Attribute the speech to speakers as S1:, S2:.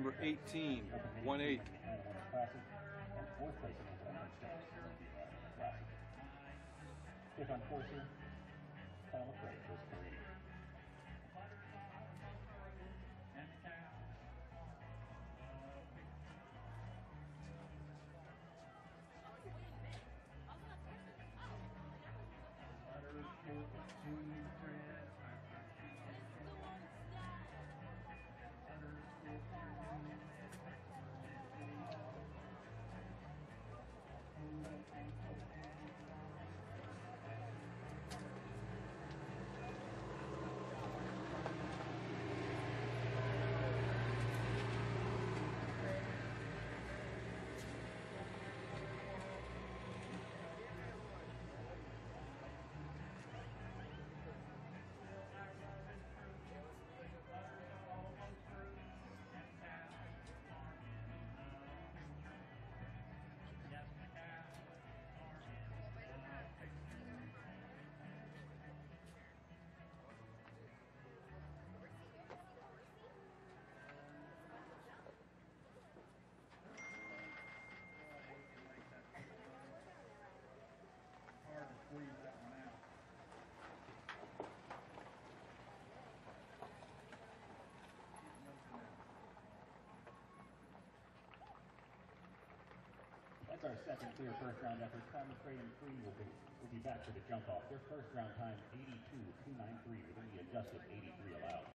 S1: number 18, 1-8.
S2: Classic, and fourth place in the Orange Stars Classic. Fifth on Corsi, Paul MacRae goes CORINI. That's our second clear first round effort. Paul MacRae and Creed will be back for the jump off. Their first round time 82.293 with only adjusted 83 allowed.